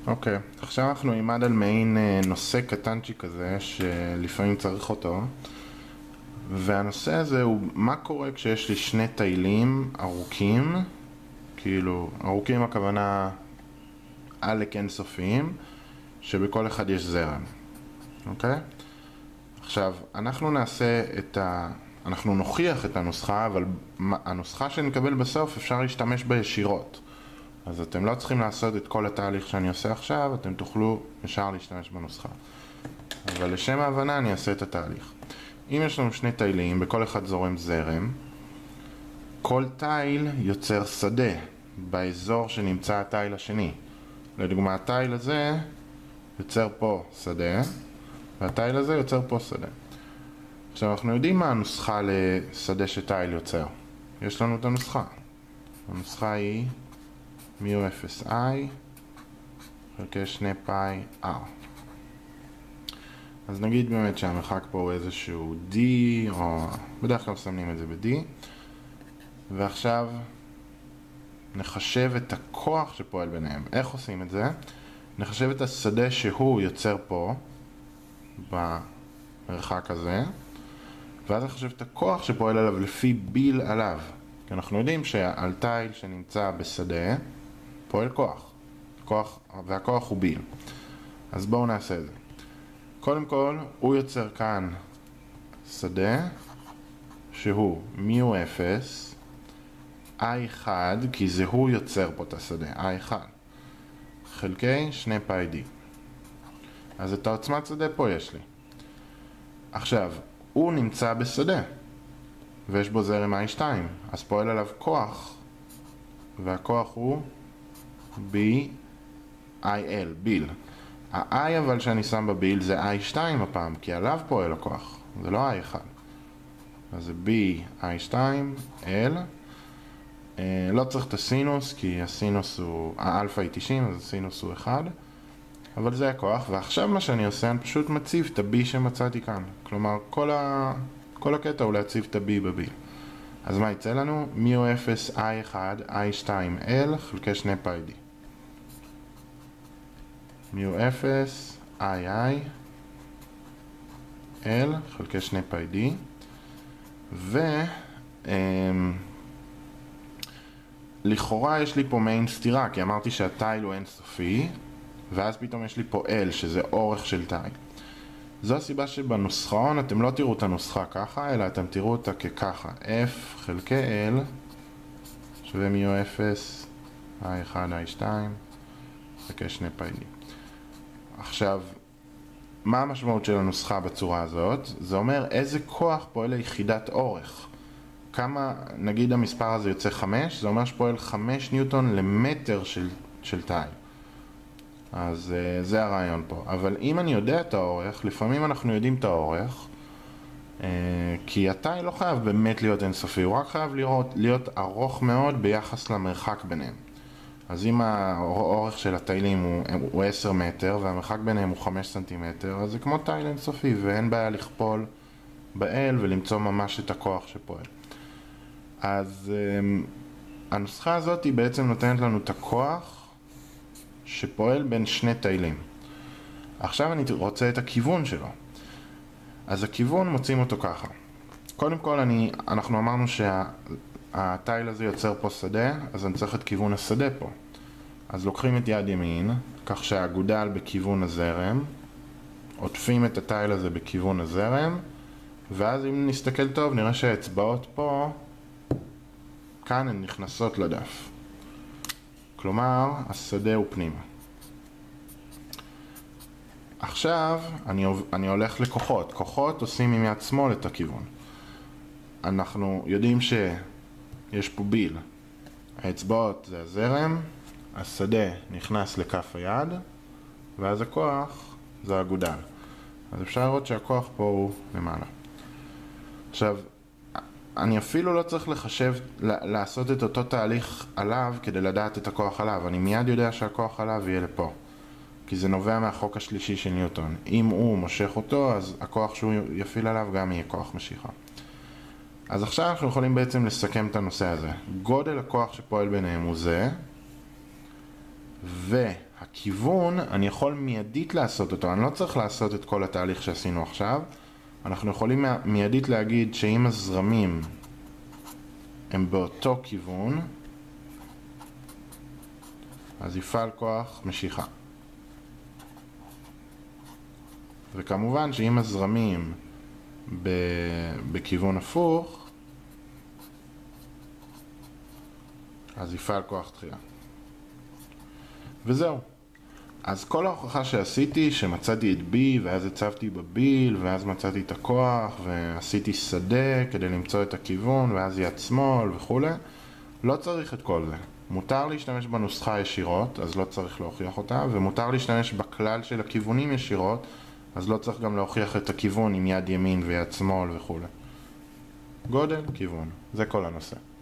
אוקיי, עכשיו אנחנו נלמד על מעין נושא קטנצ'י כזה שלפעמים צריך אותו, והנושא הזה הוא מה קורה כשיש לי שני תילים ארוכים, כאילו ארוכים הכוונה עלק אינסופיים, שבכל אחד יש זרם, אוקיי? עכשיו, אנחנו נוכיח את הנוסחה, אבל הנוסחה שנקבל בסוף אפשר להשתמש בה ישירות. אז אתם לא צריכים לעשות את כל התהליך שאני עושה עכשיו, אתם תוכלו ישר להשתמש בנוסחה. אבל לשם ההבנה אני אעשה את התהליך. אם יש לנו שני תילים, בכל אחד זורם זרם, כל תיל יוצר שדה באזור שנמצא התיל השני. לדוגמה, התיל הזה יוצר פה שדה, והתיל הזה יוצר פה שדה. עכשיו אנחנו יודעים מה הנוסחה לשדה שתיל יוצר. יש לנו את הנוסחה. הנוסחה היא מיו 0i חלקי 2 פאי r. אז נגיד באמת שהמרחק פה הוא איזשהו d, או בדרך כלל מסמנים את זה ב-d, ועכשיו נחשב את הכוח שפועל ביניהם. איך עושים את זה? נחשב את השדה שהוא יוצר פה במרחק הזה, ואז נחשב את הכוח שפועל עליו לפי ביל עליו. כי אנחנו יודעים שעל תיל שנמצא בשדה פועל כוח, והכוח הוא ביל. אז בואו נעשה את זה. קודם כל, הוא יוצר כאן שדה שהוא מיו 0, i1, כי זה הוא יוצר פה את השדה, i1, חלקי 2 פאי d. אז את העוצמת שדה פה יש לי. עכשיו, הוא נמצא בשדה, ויש בו זרם i2, אז פועל עליו כוח, והכוח הוא b-il, ביל. ה-i אבל שאני שם בביל זה i2 הפעם, כי עליו פועל הכוח, זה לא i1. אז זה b-i2-l. לא צריך את הסינוס, כי הסינוס הוא, האלפא היא 90, אז הסינוס הוא 1. אבל זה הכוח, ועכשיו מה שאני עושה, אני פשוט מציב את ה-b שמצאתי כאן. כלומר, כל הקטע הוא להציב את ה-b בביל. אז מה יצא לנו? מיו 0 i1 i2l חלקי 2 פאי d. מיו 0 i l חלקי 2 פאי d. לכאורה יש לי פה מעין סתירה, כי אמרתי שהתיל הוא אינסופי, ואז פתאום יש לי פה l שזה אורך של תיל. זו הסיבה שבנוסחון אתם לא תראו את הנוסחה ככה, אלא אתם תראו אותה כככה. f חלקי l שווה מיו 0 i1 i2 חלקי 2 פאי d. עכשיו, מה המשמעות של הנוסחה בצורה הזאת? זה אומר איזה כוח פועל ליחידת אורך. כמה, נגיד המספר הזה יוצא 5, זה אומר שפועל 5 ניוטון למטר של תיל. אז זה הרעיון פה. אבל אם אני יודע את האורך, לפעמים אנחנו יודעים את האורך, כי התיל לא חייב באמת להיות אינסופי, הוא רק חייב להיות ארוך מאוד ביחס למרחק ביניהם. אז אם האורך של התילים הוא 10 מטר והמרחק ביניהם הוא 5 סנטימטר, אז זה כמו תיל אינסופי ואין בעיה לכפול ב-L ולמצוא ממש את הכוח שפועל. אז הנוסחה הזאת היא בעצם נותנת לנו את הכוח שפועל בין שני תילים. עכשיו אני רוצה את הכיוון שלו. אז הכיוון מוצאים אותו ככה. קודם כל אנחנו אמרנו שהתיל הזה יוצר פה שדה, אז אני צריך את כיוון השדה פה. אז לוקחים את יד ימין, כך שהאגודל בכיוון הזרם, עוטפים את התיל הזה בכיוון הזרם, ואז אם נסתכל טוב נראה שהאצבעות פה, כאן הן נכנסות לדף. כלומר, השדה הוא פנימה. עכשיו אני הולך לכוחות. כוחות עושים עם יד שמאל את הכיוון. אנחנו יודעים שיש פה ביל. האצבעות זה הזרם, השדה נכנס לכף היד, ואז הכוח זה האגודל. אז אפשר לראות שהכוח פה הוא למעלה. עכשיו, אני אפילו לא צריך לעשות את אותו תהליך עליו כדי לדעת את הכוח עליו. אני מיד יודע שהכוח עליו יהיה לפה. כי זה נובע מהחוק השלישי של ניוטון. אם הוא מושך אותו, אז הכוח שהוא יפעיל עליו גם יהיה כוח משיכה. אז עכשיו אנחנו יכולים בעצם לסכם את הנושא הזה. גודל הכוח שפועל ביניהם הוא זה, והכיוון, אני יכול מיידית לעשות אותו, אני לא צריך לעשות את כל התהליך שעשינו עכשיו. אנחנו יכולים מיידית להגיד שאם הזרמים הם באותו כיוון, אז יפעל כוח משיכה. וכמובן שאם הזרמים בכיוון הפוך, אז יפעל כוח דחייה. וזהו. אז כל ההוכחה שעשיתי, שמצאתי את B ואז הצבתי בביל ואז מצאתי את הכוח ועשיתי שדה כדי למצוא את הכיוון ואז יד שמאל וכו', לא צריך את כל זה. מותר להשתמש בנוסחה ישירות, אז לא צריך להוכיח אותה, ומותר להשתמש בכלל של הכיוונים ישירות, אז לא צריך גם להוכיח את הכיוון עם יד ימין ויד שמאל וכו'. גודל, כיוון. זה כל הנושא.